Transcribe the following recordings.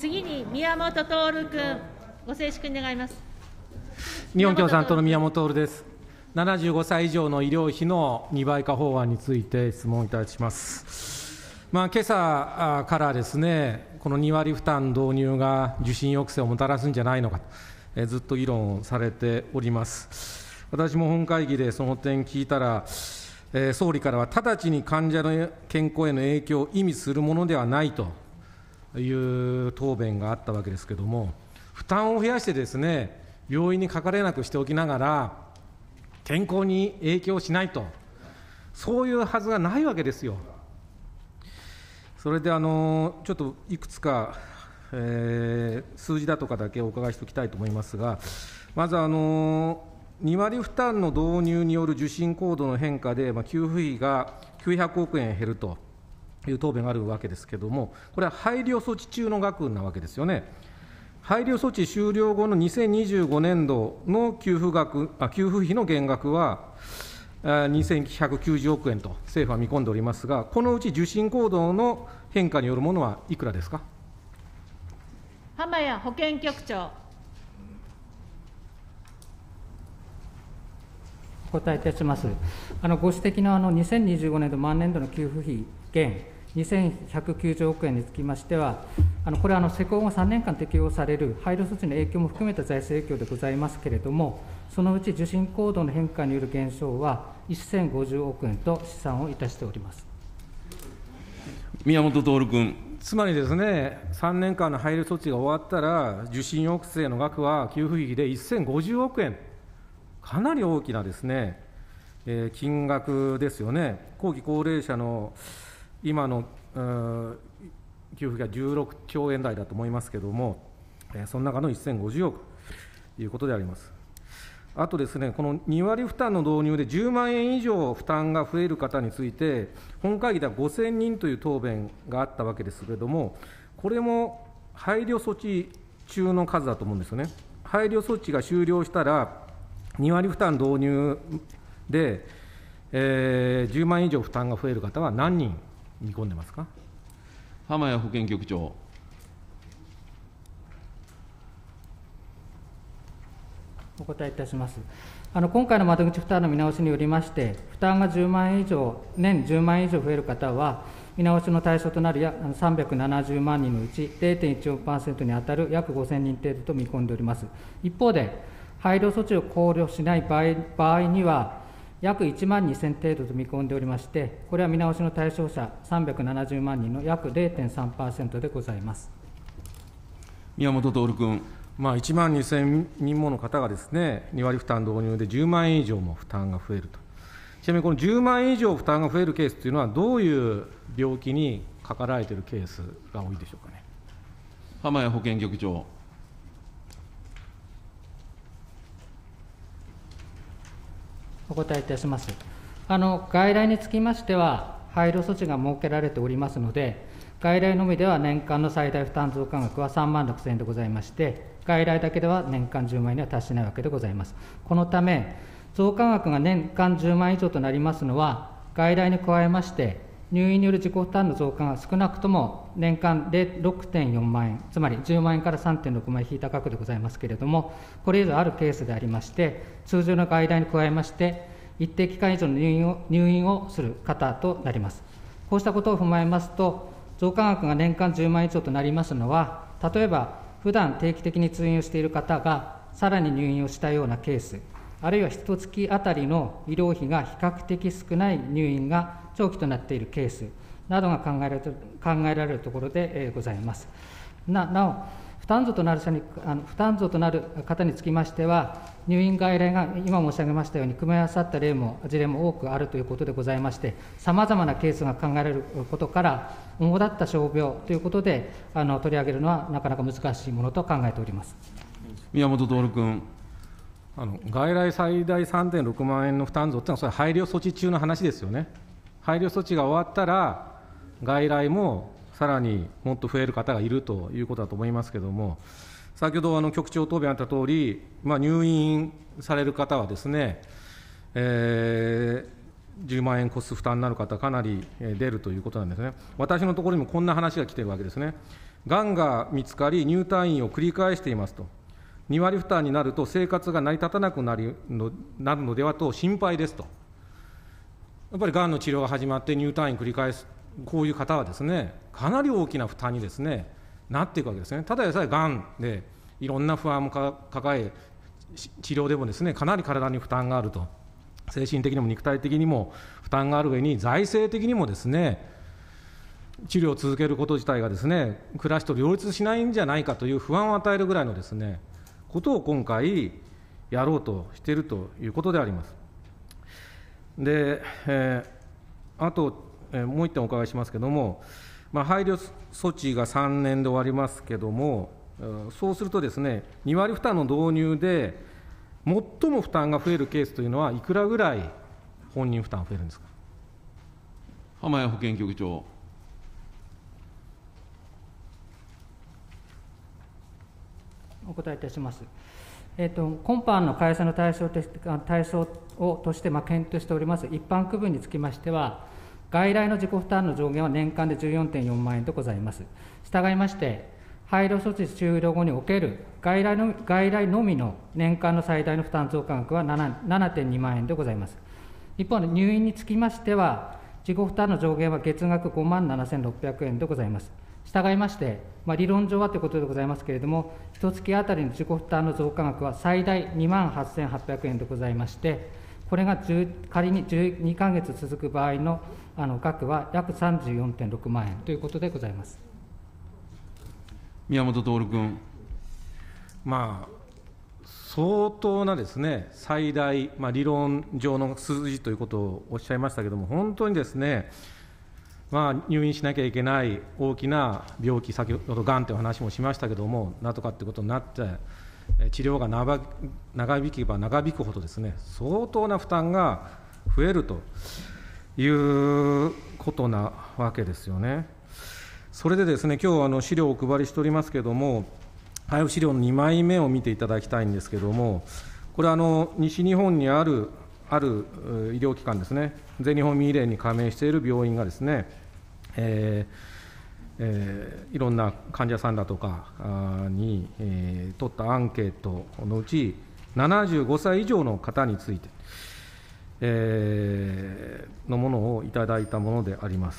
次に宮本徹君、ご静粛に願います。 日本共産党の宮本徹です。75歳以上の医療費の2倍化法案について質問いたします。今朝からですね、この2割負担導入が受診抑制をもたらすんじゃないのかと、ずっと議論されております。私も本会議でその点聞いたら、総理からは直ちに患者の健康への影響を意味するものではないという答弁があったわけですけれども、負担を増やしてですね、病院にかかれなくしておきながら、健康に影響しないと、そういうはずがないわけですよ。それでちょっといくつか、数字だとかだけお伺いしておきたいと思いますが、まず2割負担の導入による受診行動の変化で、給付費が900億円減るという答弁があるわけですけれども、これは配慮措置中の額なわけですよね。配慮措置終了後の2025年度の給付費の減額は2190億円と政府は見込んでおりますが、このうち受診行動の変化によるものはいくらですか。 浜谷保健局長。 お答えいたします。ご指摘の2025年度満年度の給付費減2190億円につきましては、これは施行後3年間適用される配慮措置の影響も含めた財政影響でございますけれども、そのうち受診行動の変化による減少は1050億円と試算をいたしております。 宮本徹君。 つまりですね、3年間の配慮措置が終わったら、受診抑制の額は給付費で1050億円、かなり大きなですね、金額ですよね。後期高齢者の今の給付が16兆円台だと思いますけれども、その中の1050億ということであります。あとですね、この2割負担の導入で10万円以上負担が増える方について、本会議では5000人という答弁があったわけですけれども、これも配慮措置中の数だと思うんですよね。配慮措置が終了したら、2割負担導入で、10万円以上負担が増える方は何人見込んでますか。 浜谷保健局長。 お答えいたします。今回の窓口負担の見直しによりまして、負担が10万円以上、年10万円以上増える方は、見直しの対象となる370万人のうち 0.14% に当たる約5000人程度と見込んでおります。一方で、配慮措置を考慮しない場合には、約1万2000程度と見込んでおりまして、これは見直しの対象者370万人の約 0.3% でございます。 宮本徹君。 1万2000人もの方がですね、2割負担導入で10万円以上も負担が増えると。ちなみにこの10万円以上負担が増えるケースというのは、どういう病気にかかられているケースが多いでしょうかね。 浜谷保健局長。 お答えいたします。外来につきましては、配慮措置が設けられておりますので、外来のみでは年間の最大負担増加額は3万6000円でございまして、外来だけでは年間10万円には達しないわけでございます。このため、増加額が年間10万円以上となりますのは、外来に加えまして、入院による自己負担の増加が少なくとも年間で 6.4 万円、つまり10万円から 3.6 万円引いた額でございますけれども、これ以上あるケースでありまして、通常の外来に加えまして、一定期間以上の入院をする方となります。こうしたことを踏まえますと、増加額が年間10万円以上となりますのは、例えば、普段定期的に通院をしている方が、さらに入院をしたようなケース、あるいは1月あたりの医療費が比較的少ない入院が長期となっているケースなどが考えられるところでございます。なお、負担増となる方につきましては、入院外来が今申し上げましたように、組み合わさった事例も多くあるということでございまして、さまざまなケースが考えられることから、主だった傷病ということで取り上げるのはなかなか難しいものと考えております。 宮本徹君。 外来最大 3.6 万円の負担増というのは、それは配慮措置中の話ですよね。配慮措置が終わったら、外来もさらにもっと増える方がいるということだと思いますけれども、先ほど局長答弁あったとおり、入院される方はですね、10万円コスト負担になる方、かなり出るということなんですね。私のところにもこんな話が来ているわけですね。 がんが見つかり、入退院を繰り返していますと、2割負担になると生活が成り立たなくなるのではと心配ですと、やっぱりがんの治療が始まって入退院繰り返す、こういう方はですね、かなり大きな負担にですね、なっていくわけですね。ただでさえがんでいろんな不安も抱え、治療でもですね、かなり体に負担があると、精神的にも肉体的にも負担がある上に、財政的にもですね、治療を続けること自体がですね、暮らしと両立しないんじゃないかという不安を与えるぐらいのですね、ことを今回やろうとしているということであります。で、あと、もう一点お伺いしますけれども、配慮措置が3年で終わりますけれども、そうするとですね、2割負担の導入で、最も負担が増えるケースというのは、いくらぐらい本人負担が増えるんですか。 浜谷保険局長。 お答えいたします。今般の改正の対象として検討しております一般区分につきましては、外来の自己負担の上限は年間で 14.4 万円でございます。したがいまして、配慮措置終了後における外来のみの年間の最大の負担増加額は 7.2 万円でございます。一方の入院につきましては、自己負担の上限は月額5万7600円でございます。したがいまして、理論上はということでございますけれども、1月あたりの自己負担の増加額は最大2万8800円でございまして、これが仮に12か月続く場合の額は約 34.6 万円ということでございます。 宮本徹君。 相当なですね、最大、理論上の数字ということをおっしゃいましたけれども、本当にですね、入院しなきゃいけない大きな病気、先ほどがんという話もしましたけれども、なんとかということになって、治療が長引けば長引くほどですね、相当な負担が増えるということなわけですよね。それでですね、今日資料をお配りしておりますけれども、配布資料の2枚目を見ていただきたいんですけれども、これ西日本にある医療機関ですね、全日本民医連に加盟している病院がですね、いろんな患者さんだとかに、取ったアンケートのうち、75歳以上の方について、のものをいただいたものであります。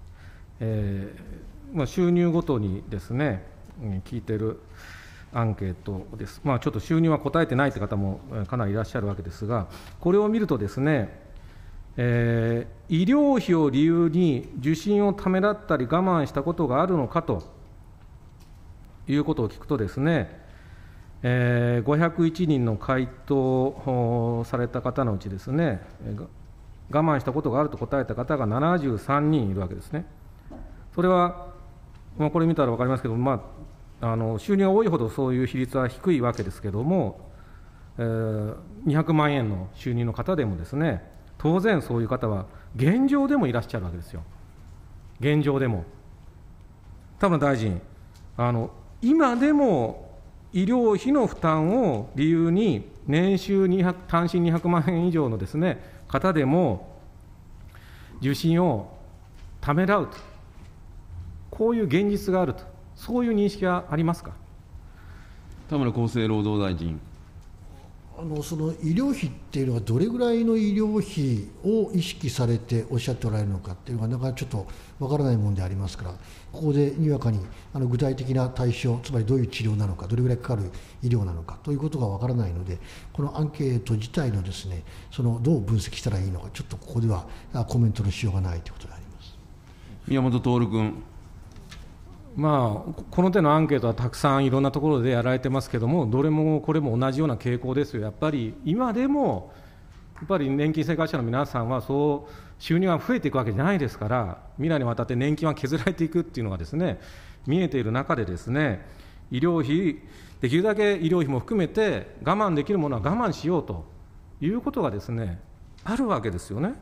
収入ごとにですね、聞いているアンケートです。ちょっと収入は答えてないという方もかなりいらっしゃるわけですが、これを見るとですね、医療費を理由に受診をためらったり我慢したことがあるのかということを聞くとですね、501人の回答された方のうちですね、我慢したことがあると答えた方が73人いるわけですね。それは、これ見たら分かりますけど、収入が多いほどそういう比率は低いわけですけれども、200万円の収入の方でもですね、当然そういう方は現状でもいらっしゃるわけですよ。現状でも。田村大臣、今でも医療費の負担を理由に年収単身200万円以上のですね、方でも受診をためらうと、こういう現実があると、そういう認識はありますか。 田村厚生労働大臣。 その医療費っていうのは、どれぐらいの医療費を意識されておっしゃっておられるのかっていうのが、なかなかちょっとわからないものでありますから、ここでにわかに具体的な対象、つまりどういう治療なのか、どれぐらいかかる医療なのかということがわからないので、このアンケート自体のですね、どう分析したらいいのか、ちょっとここではコメントのしようがないということであります。 宮本徹君。 この手のアンケートはたくさんいろんなところでやられてますけれども、どれもこれも同じような傾向ですよ。やっぱり今でも、年金生活者の皆さんは、そう収入が増えていくわけじゃないですから、未来にわたって年金は削られていくっていうのがですね、見えている中でですね、医療費、できるだけ医療費も含めて、我慢できるものは我慢しようということがですね、あるわけですよね。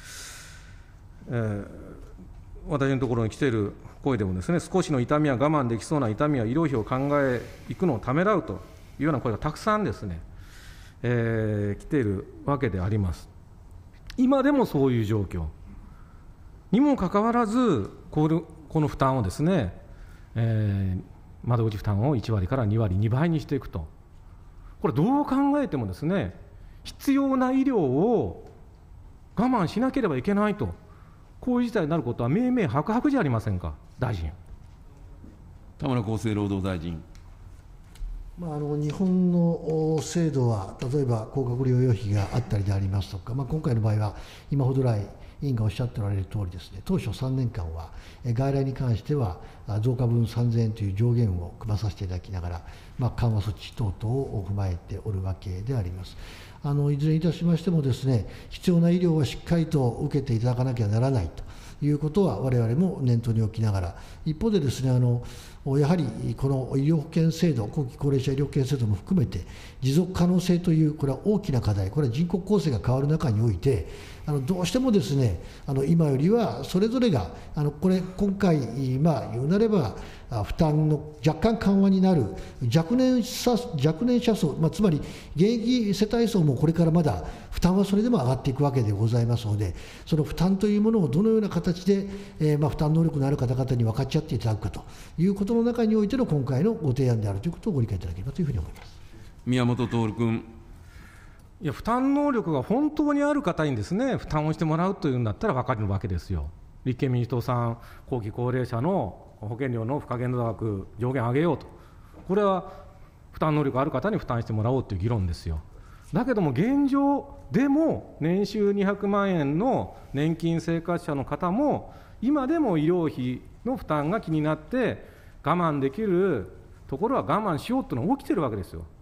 私のところに来ている声でもですね、少しの痛みは我慢できそうな痛みは医療費を考えいくのをためらうというような声がたくさんですね、来ているわけであります。今でもそういう状況にもかかわらず、この負担をですね、 窓口負担を1割から2割、2倍にしていくと、これ、どう考えてもですね、必要な医療を我慢しなければいけないと、こういう事態になることは明々白々じゃありませんか、大臣。 田村厚生労働大臣。 日本の制度は、例えば高額療養費があったりでありますとか、今回の場合は、今ほど来、委員がおっしゃっておられるとおりですね、当初3年間は、外来に関しては、増加分3000円という上限を組まさせていただきながら、緩和措置等々を踏まえておるわけであります。いずれにいたしましてもですね、必要な医療はしっかりと受けていただかなきゃならないということは、我々も念頭に置きながら、一方でですね、やはりこの医療保険制度、後期高齢者医療保険制度も含めて、持続可能性という、これは大きな課題、これは人口構成が変わる中において、どうしてもですね、今よりはそれぞれが、今回、言うなれば、負担の若干緩和になる若年者層、つまり現役世帯層もこれからまだ負担はそれでも上がっていくわけでございますので、その負担というものをどのような形で、負担能力のある方々に分かち合っていただくかということの中においての今回のご提案であるということをご理解いただければというふうに思います。 宮本徹君。 いや、負担能力が本当にある方にですね、負担をしてもらうというんだったら分かるわけですよ。立憲民主党さん、後期高齢者の保険料の付加限度額上限上げようと、これは負担能力ある方に負担してもらおうという議論ですよ。だけども、現状でも年収200万円の年金生活者の方も、今でも医療費の負担が気になって、我慢できるところは我慢しようというのが起きてるわけですよ。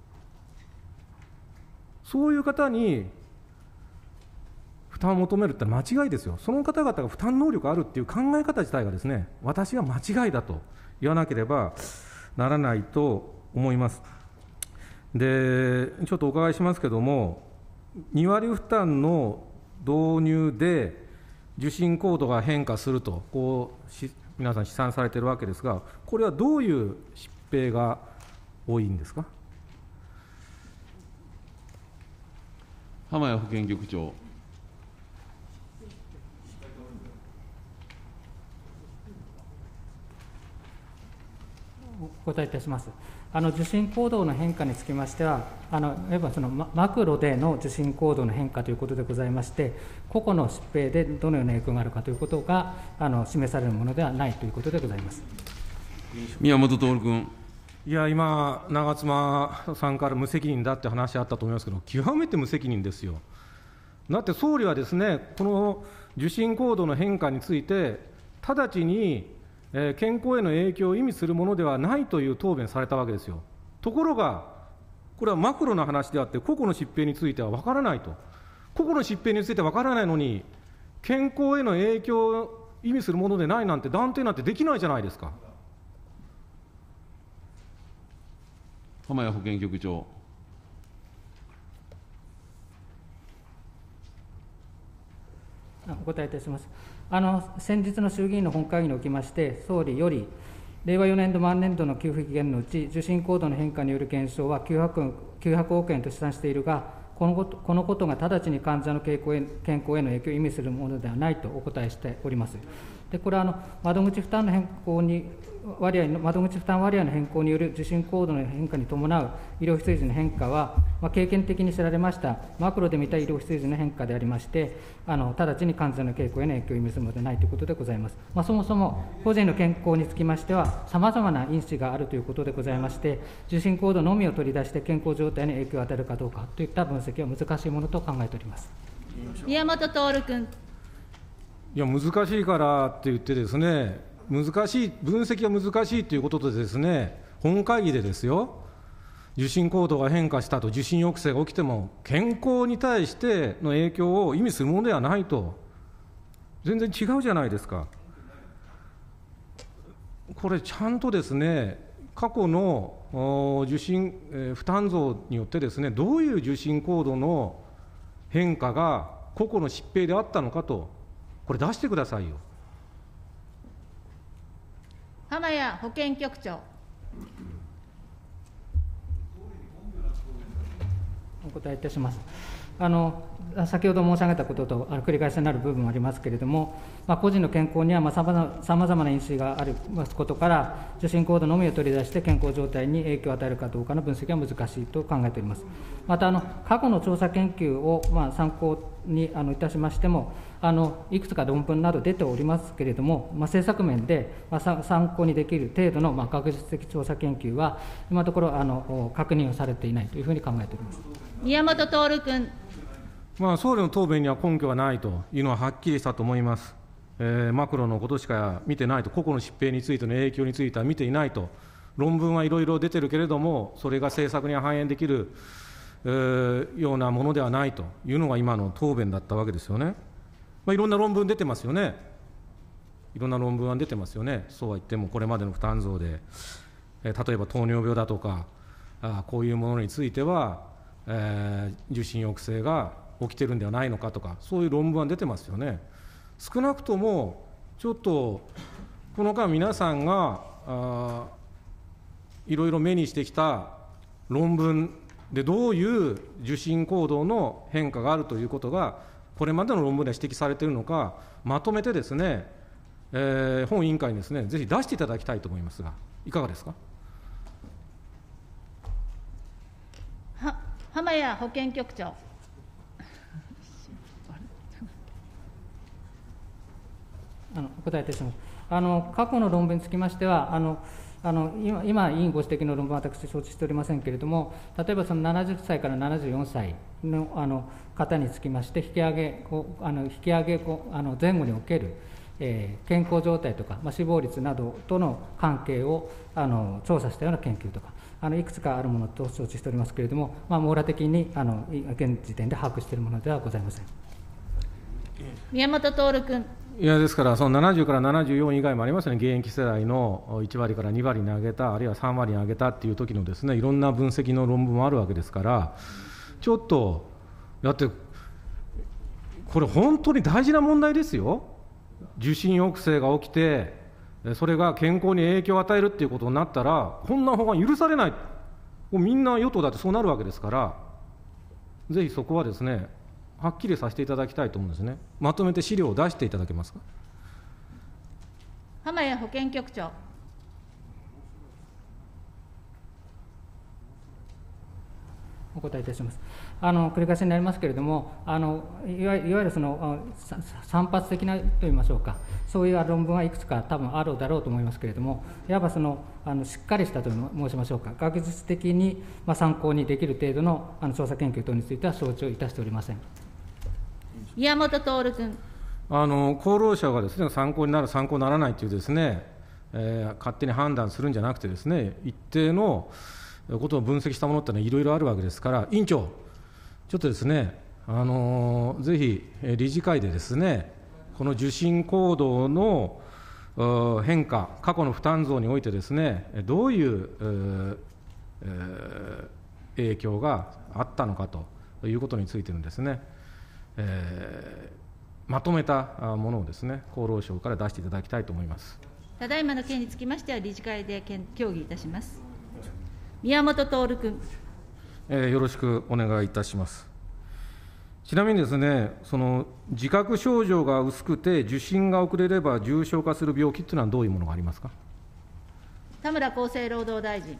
そういう方に負担を求めるって間違いですよ。その方々が負担能力あるっていう考え方自体がですね、私は間違いだと言わなければならないと思います。で、ちょっとお伺いしますけれども、2割負担の導入で受診行動が変化すると、皆さん試算されているわけですが、これはどういう疾病が多いんですか。 浜谷保健局長。 お答えいたします。受診行動の変化につきましては、いわばそのマクロでの受診行動の変化ということでございまして、個々の疾病でどのような影響があるかということが示されるものではないということでございます。 宮本徹君。 いや、今、長妻さんから無責任だって話あったと思いますけど、極めて無責任ですよ。だって総理はですね、この受診行動の変化について、直ちに健康への影響を意味するものではないという答弁されたわけですよ。ところが、これはマクロな話であって、個々の疾病については分からないと、個々の疾病について分からないのに、健康への影響を意味するものでないなんて断定なんてできないじゃないですか。 浜谷保健局長。 お答えいたします。先日の衆議院の本会議におきまして、総理より、令和4年度、万年度の給付期限のうち、受診行動の変化による減少は900億円と試算しているが、このことが直ちに患者の健康への影響を意味するものではないとお答えしております。で、これは窓口負担割合の変更による受診行動の変化に伴う医療費水準の変化は、経験的に知られましたマクロで見た医療費水準の変化でありまして、直ちに患者の健康への影響を意味するものではないということでございます。そもそも個人の健康につきましては、さまざまな因子があるということでございまして、受診行動のみを取り出して健康状態に影響を与えるかどうかといった分析は難しいものと考えております。 宮本徹君。 いや、難しいからって言ってですね、分析が難しいということでですね、本会議でですよ、受診行動が変化したと、受診抑制が起きても、健康に対しての影響を意味するものではないと、全然違うじゃないですか。これ、ちゃんとですね、過去の受診、負担増によってですね、どういう受診行動の変化が個々の疾病であったのかと、これ、出してくださいよ。 浜谷保健局長。 お答えいたします。 先ほど申し上げたことと繰り返しになる部分もありますけれども、個人の健康にはさまざまな因子がありますことから、受診行動のみを取り出して健康状態に影響を与えるかどうかの分析は難しいと考えております。また過去の調査研究を参考にいたしましても、いくつか論文など出ておりますけれども、政策面で参考にできる程度の学術的調査研究は、今のところ確認をされていないというふうに考えております。 宮本徹君。 総理の答弁には根拠がないというのははっきりしたと思います。マクロのことしか見てないと、個々の疾病についての影響については見ていないと、論文はいろいろ出てるけれども、それが政策に反映できるようなものではないというのが今の答弁だったわけですよね。いろんな論文出てますよね。いろんな論文は出てますよね。そうは言っても、これまでの負担増で、例えば糖尿病だとか、こういうものについては、受診抑制が起きてるんではないのかとか、そういう論文は出てますよね。少なくとも、ちょっと、この間、皆さんがいろいろ目にしてきた論文で、どういう受診行動の変化があるということが、これまでの論文では指摘されているのか、まとめてですね、本委員会にですね、ぜひ出していただきたいと思いますが、いかがですか。 浜谷保健局長。 お答えいたします。過去の論文につきましては、今、委員ご指摘の論文は私、承知しておりませんけれども、例えばその70歳から74歳の方につきまして、引き上げ前後における健康状態とか、死亡率などとの関係を調査したような研究とか、いくつかあるものと承知しておりますけれども、網羅的に現時点で把握しているものではございません。 宮本徹君。 いや、ですから、その70から74以外もありますね、現役世代の1割から2割に上げた、あるいは3割に上げたっていう時のですね、いろんな分析の論文もあるわけですから、ちょっと、だって、これ、本当に大事な問題ですよ、受診抑制が起きて、それが健康に影響を与えるっていうことになったら、こんな法案許されない、みんな与党だってそうなるわけですから、ぜひそこはですね、はっきりさせていただきたいと思うんですね。まとめて資料を出していただけますか。 浜谷保健局長。 お答えいたします。繰り返しになりますけれども、いわゆるその散発的なといいましょうか、そういう論文はいくつか多分あるだろうと思いますけれども、いわばしっかりしたと申しましょうか、学術的に参考にできる程度の調査研究等については承知をいたしておりません。 宮本徹君。 厚労省がですね、参考になる、参考にならないというですね、勝手に判断するんじゃなくてですね、一定のことを分析したものってのはいろいろあるわけですから、委員長、ちょっとですね、ぜひ理事会でですね、この受診行動の変化、過去の負担増においてですね、どういう影響があったのかということについてのですね、まとめたものをですね、厚労省から出していただきたいと思います。 ただいまの件につきましては、理事会で協議いたします。宮本徹君。 よろしくお願いいたします。ちなみにですね、その自覚症状が薄くて、受診が遅れれば重症化する病気というのはどういうものがありますか。 田村厚生労働大臣。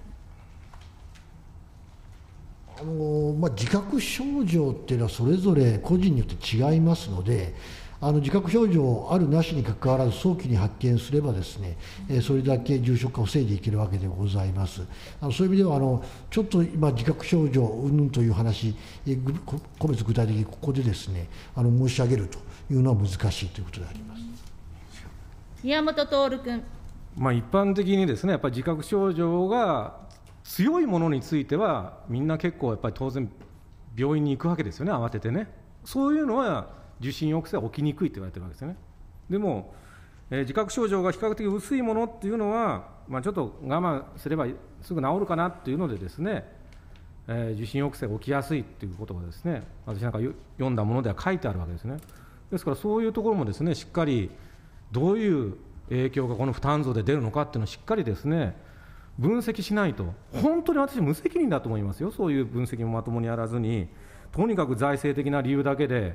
自覚症状っていうのはそれぞれ個人によって違いますので、自覚症状あるなしにかかわらず早期に発見すればですね、それだけ重症化を防いでいけるわけでございます。そういう意味ではちょっと今自覚症状云々という話、個別具体的にここでですね申し上げるというのは難しいということであります。 宮本徹君。 一般的にですね、やっぱり自覚症状が強いものについては、みんな結構やっぱり当然病院に行くわけですよね、慌ててね。そういうのは受診抑制は起きにくいと言われているわけですよね。でも、自覚症状が比較的薄いものっていうのは、ちょっと我慢すればすぐ治るかなっていうのでですね、受診抑制が起きやすいっていうことがですね、私なんか読んだものでは書いてあるわけですね。ですからそういうところもですね、しっかりどういう影響がこの負担増で出るのかっていうのをしっかりですね、分析しないと、本当に私無責任だと思いますよ、そういう分析もまともにやらずに、 とにかく財政的な理由だけで、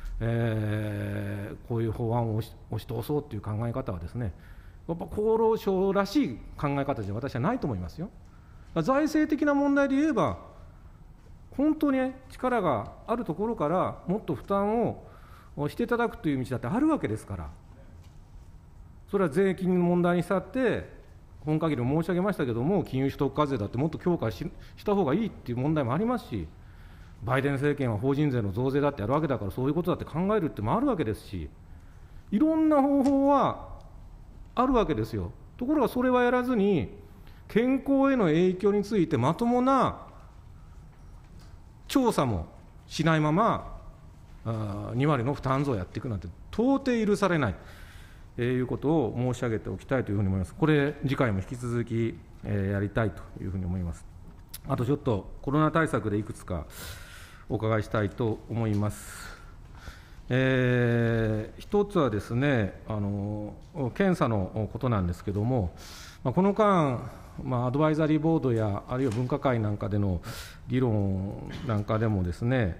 こういう法案を押し通そうという考え方はですね、やっぱ厚労省らしい考え方じゃ私はないと思いますよ。財政的な問題で言えば、本当に力があるところからもっと負担をしていただくという道だってあるわけですから、それは税金の問題にしたって、本会議でも申し上げましたけれども、金融所得課税だってもっと強化した方がいいっていう問題もありますし、バイデン政権は法人税の増税だってやるわけだから、そういうことだって考えるってもあるわけですし、いろんな方法はあるわけですよ。ところがそれはやらずに、健康への影響についてまともな調査もしないまま、2割の負担増をやっていくなんて、到底許されない。いうことを申し上げておきたいというふうに思います。これ、次回も引き続き、やりたいというふうに思います。あとちょっと、コロナ対策でいくつかお伺いしたいと思います。一つはですね、検査のことなんですけれども、この間、アドバイザリーボードや、あるいは分科会なんかでの議論なんかでもですね、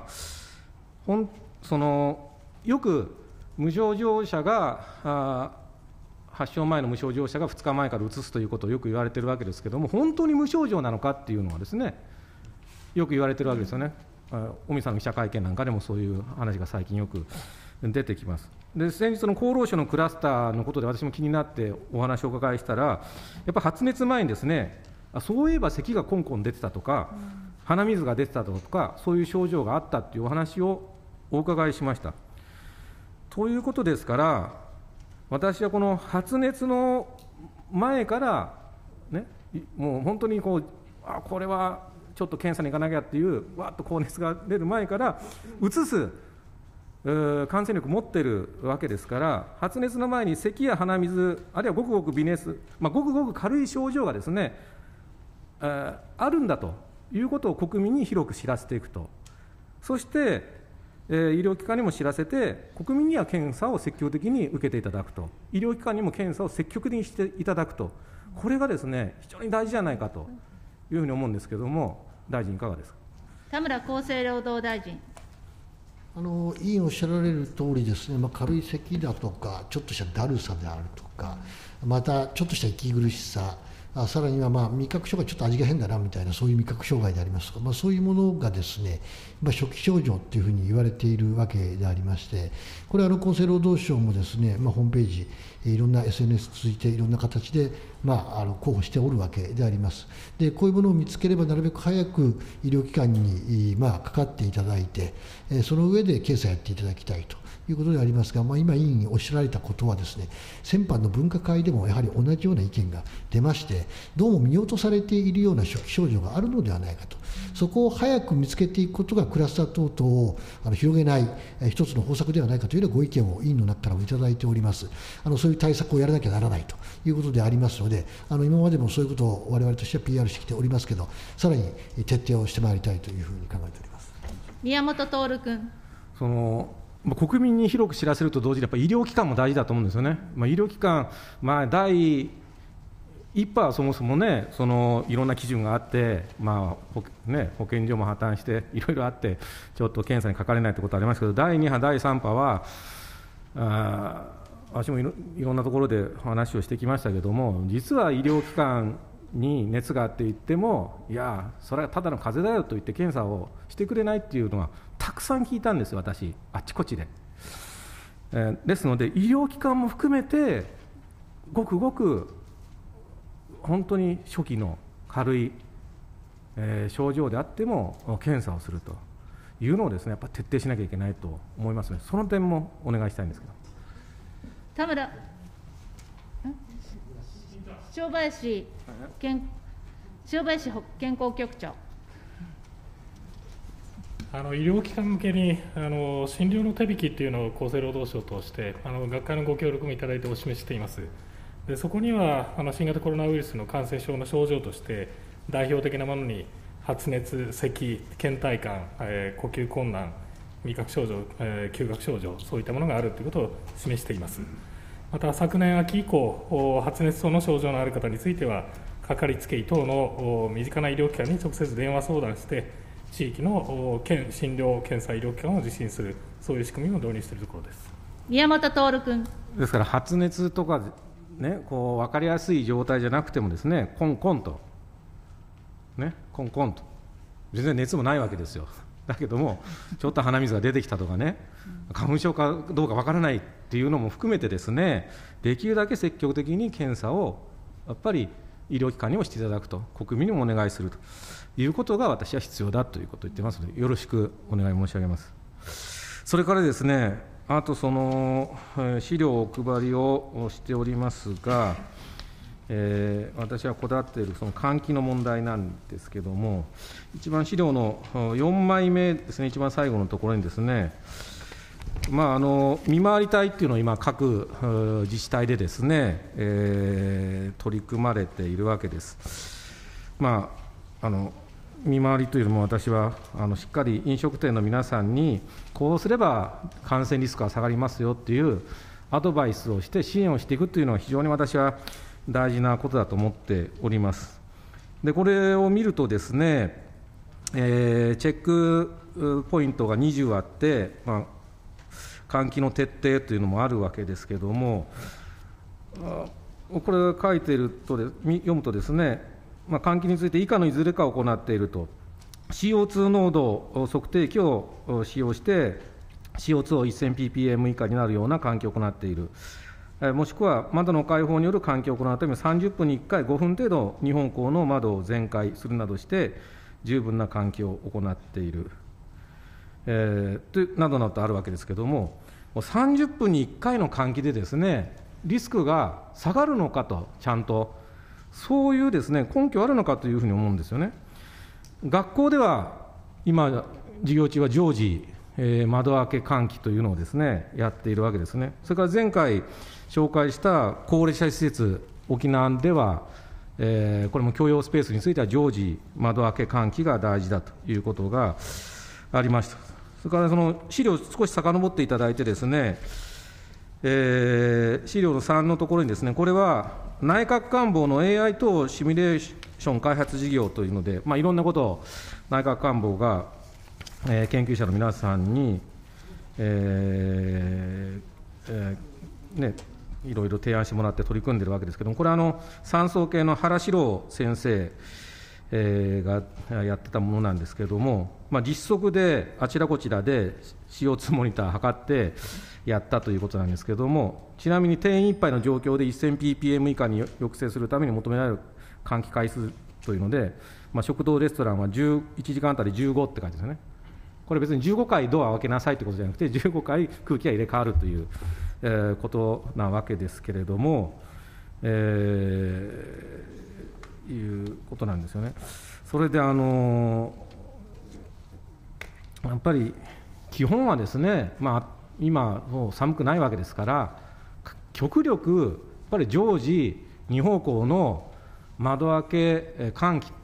よく無症状者が、発症前の無症状者が2日前からうつすということをよく言われているわけですけれども、本当に無症状なのかっていうのはですね、よく言われているわけですよね。尾身さんの記者会見なんかでもそういう話が最近よく出てきます。で、先日の厚労省のクラスターのことで私も気になってお話をお伺いしたら、やっぱ発熱前にですね、そういえば咳がコンコン出てたとか、鼻水が出てたとか、そういう症状があったっていうお話をお伺いしました。ということですから、私はこの発熱の前から、ね、もう本当にこれはちょっと検査に行かなきゃっていう、わっと高熱が出る前から、うつす感染力持ってるわけですから、発熱の前に咳や鼻水、あるいはごくごく微熱、ごくごく軽い症状がですね、あるんだということを国民に広く知らせていくと、そして医療機関にも知らせて、国民には検査を積極的に受けていただくと、医療機関にも検査を積極的にしていただくと、これがですね、非常に大事じゃないかというふうに思うんですけれども、大臣、いかがですか。 田村厚生労働大臣。 委員おっしゃられる通りですね、軽い咳だとか、ちょっとしただるさであるとか、またちょっとした息苦しさ、さらには味覚障害、ちょっと味が変だなみたいな、そういう味覚障害でありますとか、そういうものがですね、初期症状というふうに言われているわけでありまして、これは厚生労働省もですね、ホームページ、いろんな SNS 通じて、いろんな形で、候補しておるわけであります。で、こういうものを見つければ、なるべく早く医療機関に、かかっていただいて、その上で検査やっていただきたいということでありますが、今、委員におっしゃられたことはですね、先般の分科会でもやはり同じような意見が出まして、どうも見落とされているような初期症状があるのではないかと、そこを早く見つけていくことがクラスター等々を広げない一つの方策ではないかというようなご意見を委員の中からもいただいております。そういう対策をやらなきゃならないということでありますので、今までもそういうことを我々としては PR してきておりますけど、さらに徹底をしてまいりたいというふうに考えております。 宮本徹君。 国民に広く知らせると同時に、やっぱり医療機関も大事だと思うんですよね。医療機関、第一波はそもそもね、いろんな基準があって、保健所も破綻して、いろいろあって、ちょっと検査にかかれないということありますけど、第2波、第3波は、私もいろんなところで話をしてきましたけれども、実は医療機関に熱があって言っても、いや、それはただの風邪だよと言って検査をしてくれないっていうのは、たくさん聞いたんですよ、私、あっちこっちで。ですので、医療機関も含めて、ごくごく本当に初期の軽い、症状であっても、検査をするというのをですね、やっぱり徹底しなきゃいけないと思いますので、その点もお願いしたいんですけど。 塩林健康局長。 医療機関向けに診療の手引きというのを厚生労働省として学会のご協力もいただいてお示ししています。でそこには新型コロナウイルスの感染症の症状として代表的なものに発熱、咳、倦怠感、呼吸困難、味覚症状、嗅覚症状、そういったものがあるということを示しています。また昨年秋以降、発熱等の症状のある方についてはかかりつけ医等の身近な医療機関に直接電話相談して地域の診療、検査、医療機関を受診する、そういう仕組みを導入しているところです。 宮本徹君。 ですから発熱とか、ね、こう分かりやすい状態じゃなくてもですね、コンコンと、ね、コンコンと、全然熱もないわけですよ。だけども、ちょっと鼻水が出てきたとかね、花粉症かどうか分からないっていうのも含めてですね、できるだけ積極的に検査をやっぱり医療機関にもしていただくと、国民にもお願いするということが私は必要だということを言ってますので、よろしくお願い申し上げます。それからですね、あとその資料をお配りをしておりますが、私はこだわっているその換気の問題なんですけれども、一番資料の4枚目ですね、一番最後のところにですね、見回り隊っていうのを今、各自治体でですね、取り組まれているわけです。見回りというのも、私はしっかり飲食店の皆さんに、こうすれば感染リスクが下がりますよっていうアドバイスをして、支援をしていくというのは、非常に私は大事なことだと思っております。で、これを見るとですね、チェックポイントが20あって、換気の徹底というのもあるわけですけれども、これ書いていると読むとですね、換気について以下のいずれかを行っていると、CO2 濃度測定器を使用して、CO2 を 1000ppm 以下になるような換気を行っている、もしくは窓の開放による換気を行うために30分に1回5分程度、2本孔の窓を全開するなどして、十分な換気を行っている、などなどとあるわけですけれども、30分に1回の換気でですね、リスクが下がるのかと、ちゃんと、そういうですね、根拠あるのかというふうに思うんですよね。学校では今、授業中は常時、窓開け換気というのをですね、やっているわけですね。それから前回紹介した高齢者施設、沖縄では、これも共用スペースについては常時窓開け換気が大事だということがありました。それからその資料を少し遡っていただいてですね、資料の3のところにですね、これは内閣官房の AI 等シミュレーション開発事業というので、いろんなことを内閣官房が、研究者の皆さんに、いろいろ提案してもらって取り組んでいるわけですけれども、これは産総系の原史郎先生、がやってたものなんですけれども、実測であちらこちらで CO2 モニター測ってやったということなんですけれども、ちなみに定員いっぱいの状況で 1000ppm 以下に抑制するために求められる換気回数というので、食堂、レストランは1時間あたり15って書いてますよね。これ別に15回ドアを開けなさいということじゃなくて、15回空気が入れ替わるという、ことなわけですけれども、いうことなんですよね。それでやっぱり基本はですね、今、もう寒くないわけですから、極力、やっぱり常時、2方向の窓開け換気、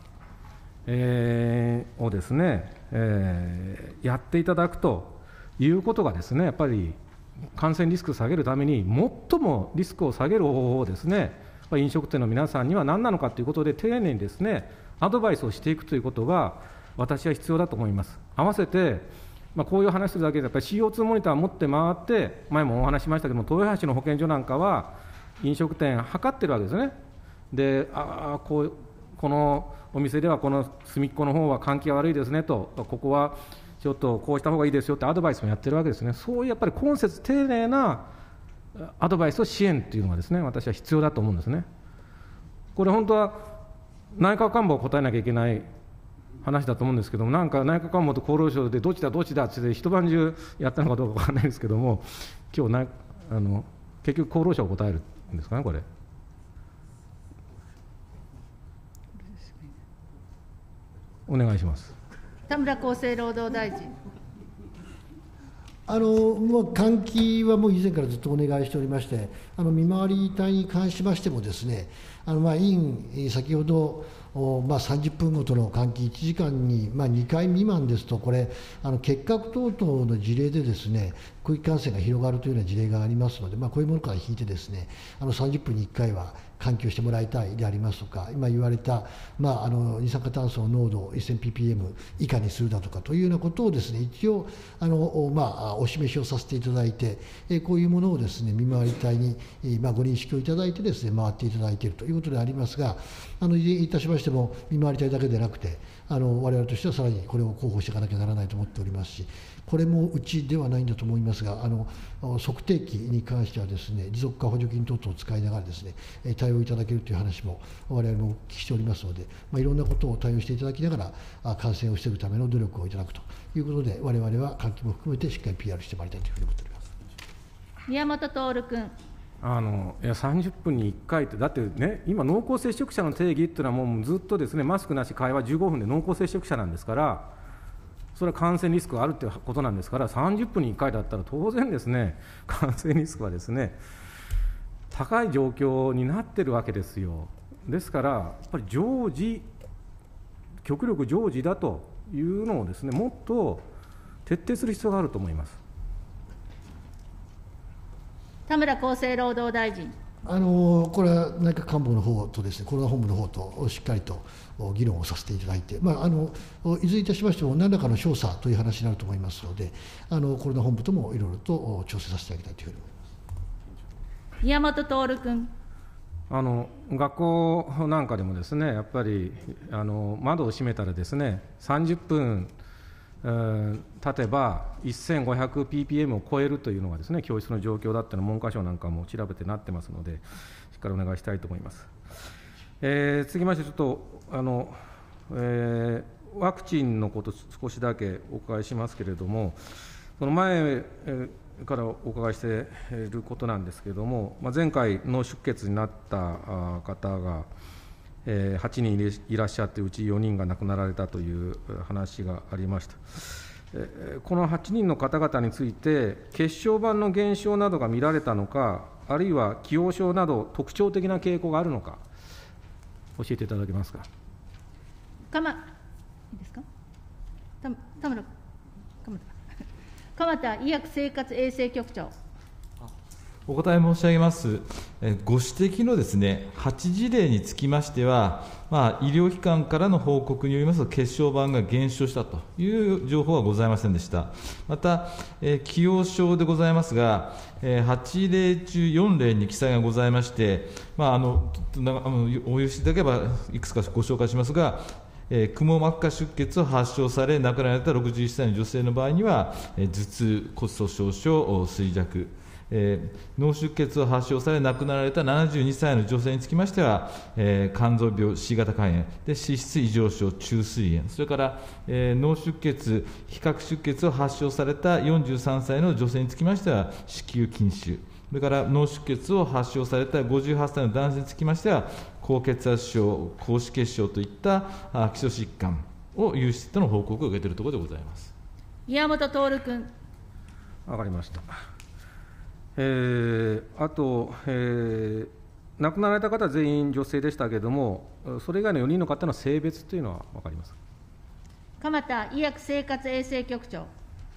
をですね、やっていただくということがですね、やっぱり感染リスクを下げるために、最もリスクを下げる方法をですね、飲食店の皆さんには何なのかということで、丁寧にですね、アドバイスをしていくということが、私は必要だと思います。合わせて、こういう話するだけで、やっぱり CO2 モニターを持って回って、前もお話ししましたけども、豊橋の保健所なんかは、飲食店、測ってるわけですね。で、このお店では、この隅っこの方は換気が悪いですねと、ここはちょっとこうした方がいいですよってアドバイスもやってるわけですね。そういうやっぱり今節丁寧なアドバイスと支援というのがですね、私は必要だと思うんですね。これ本当は内閣官房を答えなきゃいけない話だと思うんですけども、なんか内閣官房と厚労省でどっちだって一晩中やったのかどうか分からないですけども、今日結局厚労省を答えるんですかね、これ。お願いします。 田村厚生労働大臣。 換気はもう以前からずっとお願いしておりまして、見回り隊に関しましてもですね、 委員、先ほど30分ごとの換気、1時間に2回未満ですと、これ、結核等々の事例でですね、空気感染が広がるというような事例がありますので、こういうものから引いてですね、30分に1回は換気をしてもらいたいでありますとか、今言われた、二酸化炭素の濃度を 1000ppm 以下にするだとかというようなことをですね、一応お示しをさせていただいて、こういうものをですね、見回り隊にご認識をいただいてですね、回っていただいているということでありますが、いたしましても、見回り隊だけでなくて、我々としてはさらにこれを広報していかなきゃならないと思っておりますし、これもうちではないんだと思いますが、測定器に関してはですね、持続化補助金等々を使いながらですね、対応いただけるという話も我々もお聞きしておりますので、いろんなことを対応していただきながら、感染を防ぐための努力をいただくということで、我々は換気も含めてしっかり PR してまいりたいというふうに思っております。 宮本徹君。 30分に1回って、だってね、今、濃厚接触者の定義っていうのは、もうずっとですね、マスクなし会話15分で濃厚接触者なんですから、それは感染リスクがあるということなんですから、30分に1回だったら、当然ですね、感染リスクはですね、高い状況になってるわけですよ。ですから、やっぱり常時、極力常時だというのをですね、もっと徹底する必要があると思います。 田村厚生労働大臣。 これは内閣官房の方とですね、コロナ本部の方としっかりと議論をさせていただいて、いずれいたしましても、何らかの調査という話になると思いますので、コロナ本部ともいろいろと調整させてあげたいというふうに思います。 宮本徹君。 学校なんかでもですね、やっぱり窓を閉めたらですね、30分経てば 1500ppm を超えるというのがですね、教室の状況だっていうのは文科省なんかも調べてなってますので、しっかりお願いしたいと思います。続きまして、ちょっとワクチンのこと、少しだけお伺いしますけれども、その前からお伺いしていることなんですけれども、前回、脳出血になった方が8人いらっしゃって、うち4人が亡くなられたという話がありました。この8人の方々について、血小板の減少などが見られたのか、あるいは既往症など、特徴的な傾向があるのか、教えていただけますか。 いいですか。鎌田医薬生活衛生局長。 お答え申し上げます。ご指摘のですね、8事例につきましては、医療機関からの報告によりますと、血小板が減少したという情報はございませんでした。また、既往症でございますが、8例中4例に記載がございまして、お許しいただければ、いくつかご紹介しますが、くも膜下出血を発症され、亡くなられた61歳の女性の場合には、頭痛、骨粗しょう症、衰弱、脳出血を発症され亡くなられた72歳の女性につきましては、肝臓病 C 型肝炎で脂質異常症中水炎、それから、脳出血皮下出血を発症された43歳の女性につきましては子宮筋腫、それから脳出血を発症された58歳の男性につきましては高血圧症、高脂血症といった基礎疾患を有してとの報告を受けているところでございます。 宮本徹君。 わかりました。あと、亡くなられた方は全員女性でしたけれども、それ以外の4人の方の性別というのは分かりますか。 鎌田医薬生活衛生局長。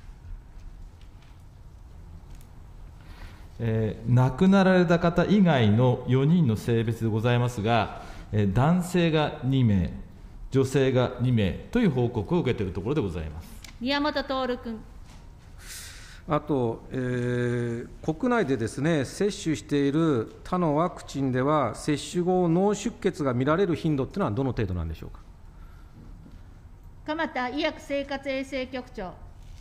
亡くなられた方以外の4人の性別でございますが、男性が2名、女性が2名という報告を受けているところでございます。 宮本徹君。 あと、国内でですね、接種している他のワクチンでは、接種後、脳出血が見られる頻度というのはどの程度なんでしょうか。 鎌田医薬生活衛生局長。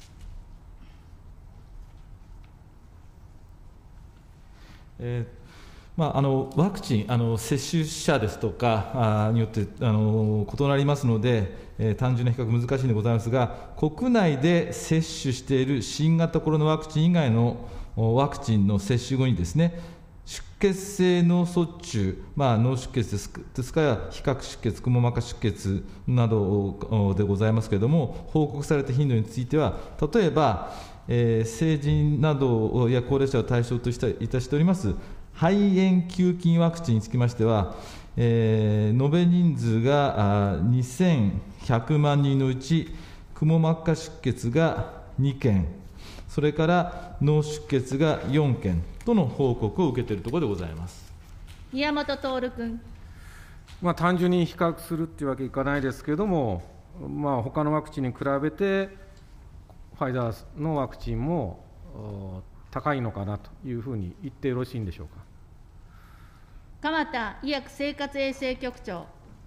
ワクチン、接種者ですとかによって異なりますので、単純な比較難しいんでございますが、国内で接種している新型コロナワクチン以外のワクチンの接種後にですね、出血性脳卒中、脳出血ですから、皮下出血、くも膜下出血などでございますけれども、報告された頻度については、例えば、成人などや高齢者を対象といたしております肺炎球菌ワクチンにつきましては、 延べ人数が2100万人のうち、くも膜下出血が2件、それから脳出血が4件との報告を受けているところでございます。 宮本徹君。 単純に比較するっていうわけいかないですけれども、他のワクチンに比べて、ファイザーのワクチンも高いのかなというふうに言ってよろしいんでしょうか。 鎌田医薬生活衛生局長。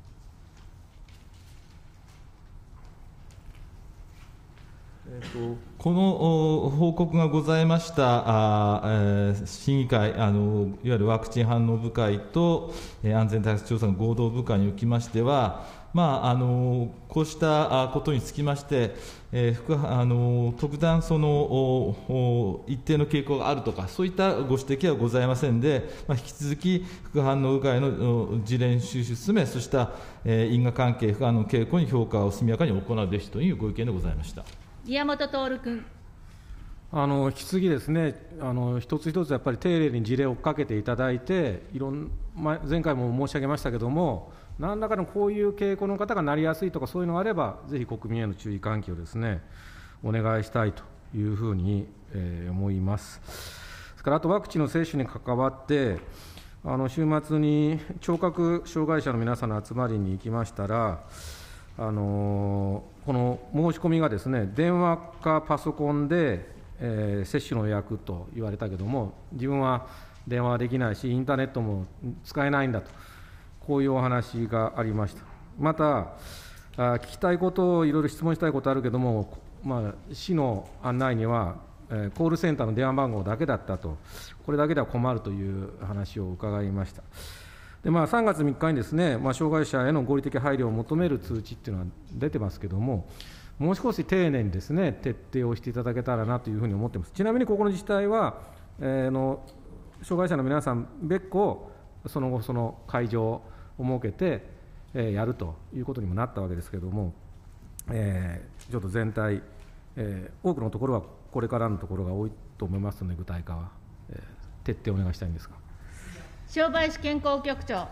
この報告がございました審議会、いわゆるワクチン反応部会と安全対策調査の合同部会におきましては、こうしたことにつきまして、特段一定の傾向があるとか、そういったご指摘はございませんで、引き続き副反応部会の事例収集進め、そうした因果関係、副反応傾向に評価を速やかに行うべきというご意見でございました。 宮本徹君。 引き継ぎですね、一つ一つやっぱり丁寧に事例を追っかけていただいて、前回も申し上げましたけれども、何らかのこういう傾向の方がなりやすいとか、そういうのがあれば、ぜひ国民への注意喚起をですね、お願いしたいというふうに思います。それからあとワクチンの接種に関わって、週末に聴覚障害者の皆さんの集まりに行きましたら、この申し込みがですね、電話かパソコンで、接種の予約と言われたけども、自分は電話はできないし、インターネットも使えないんだと、こういうお話がありました。また、聞きたいことをいろいろ質問したいことあるけども、市の案内には、コールセンターの電話番号だけだったと、これだけでは困るという話を伺いました。で3月3日にですね、障害者への合理的配慮を求める通知っていうのは出てますけれども、もう少し丁寧にですね、徹底をしていただけたらなというふうに思っています。ちなみにここの自治体は、障害者の皆さん、別個、その後、その会場を設けて、やるということにもなったわけですけれども、ちょっと全体、多くのところはこれからのところが多いと思いますので、具体化は、徹底お願いしたいんですが。 正林健康局長。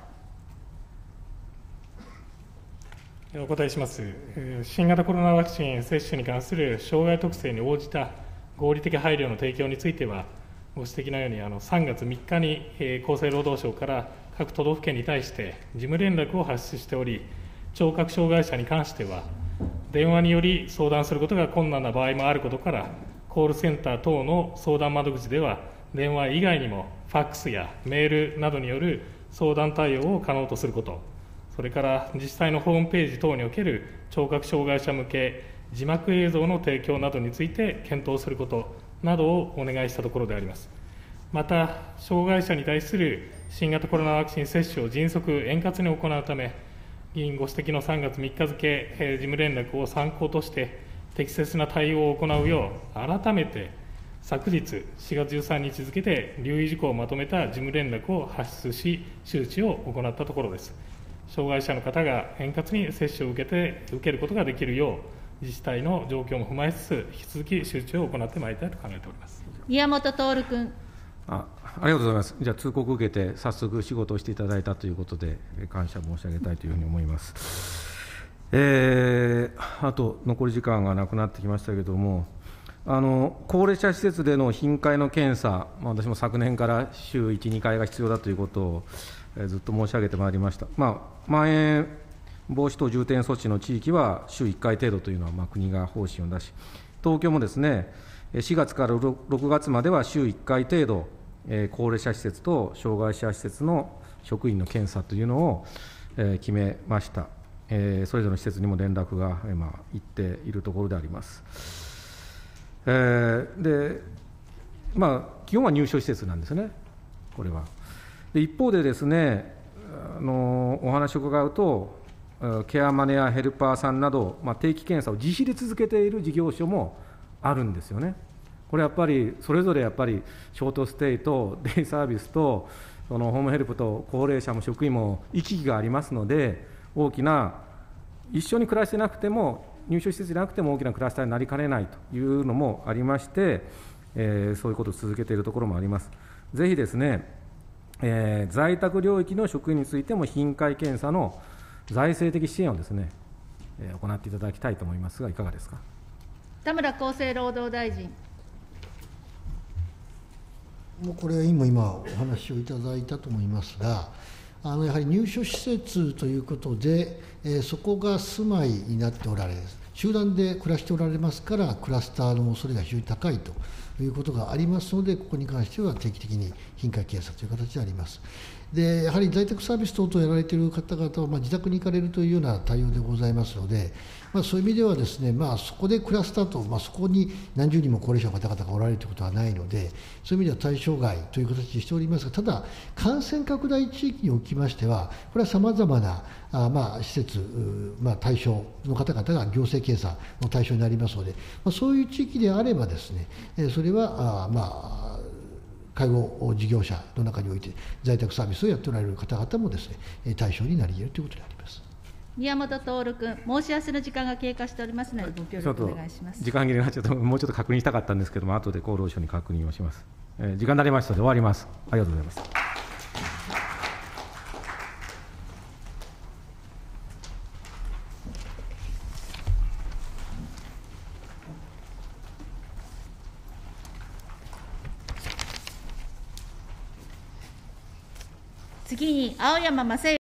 お答えします。新型コロナワクチン接種に関する障害特性に応じた合理的配慮の提供については、ご指摘のように3月3日に厚生労働省から各都道府県に対して事務連絡を発出しており、聴覚障害者に関しては、電話により相談することが困難な場合もあることから、コールセンター等の相談窓口では、電話以外にもファックスやメールなどによる相談対応を可能とすること、それから自治体のホームページ等における聴覚障害者向け字幕映像の提供などについて検討することなどをお願いしたところであります。また、障害者に対する新型コロナワクチン接種を迅速、円滑に行うため、議員ご指摘の3月3日付事務連絡を参考として、適切な対応を行うよう、改めて昨日4月13日付で留意事項をまとめた事務連絡を発出し、周知を行ったところです。障害者の方が円滑に接種を受けることができるよう、自治体の状況も踏まえつつ、引き続き周知を行ってまいりたいと考えております。 宮本徹君。 ありがとうございます。じゃあ、通告を受けて、早速仕事をしていただいたということで、感謝申し上げたいというふうに思います。あと、残り時間がなくなってきましたけれども、高齢者施設での頻回の検査、私も昨年から週1、2回が必要だということを、ずっと申し上げてまいりました。まん延防止等重点措置の地域は週1回程度というのは国が方針を出し、東京もですね、4月から6月までは週1回程度、高齢者施設と障害者施設の職員の検査というのを決めました。それぞれの施設にも連絡が今、行っているところであります。基本は入所施設なんですね、これは。で一方でですね、お話を伺うと、ケアマネやヘルパーさんなど、定期検査を自費で続けている事業所もあるんですよね。これやっぱり、それぞれやっぱり、ショートステイとデイサービスと、ホームヘルプと高齢者も職員も行き来がありますので、大きな、一緒に暮らしてなくても、入所施設じゃなくても大きなクラスターになりかねないというのもありまして、そういうことを続けているところもあります。ぜひですね、 在宅領域の職員についても頻回検査の財政的支援をですね、行っていただきたいと思いますが、いかがですか。 田村厚生労働大臣。 もうこれは今お話をいただいたと思いますが、やはり入所施設ということで、そこが住まいになっておられる、集団で暮らしておられますから、クラスターの恐れが非常に高いということがありますので、ここに関しては定期的に頻回検査という形であります。でやはり在宅サービス等々やられている方々は、自宅に行かれるというような対応でございますので、そういう意味ではですね、そこでクラスターと、そこに何十人も高齢者の方々がおられるということはないので、そういう意味では対象外という形にしておりますが、ただ、感染拡大地域におきましては、これはさまざまな施設、対象の方々が行政検査の対象になりますので、そういう地域であればですね、それは介護事業者の中において在宅サービスをやっておられる方々もですね、対象になり得るということであります。 宮本徹君、申し合わせの時間が経過しておりますので、ご協力お願いします。 時間切れになっちゃって、もうちょっと確認したかったんですけども、後で厚労省に確認をします。時間になりましたので終わります。ありがとうございます。 次に青山正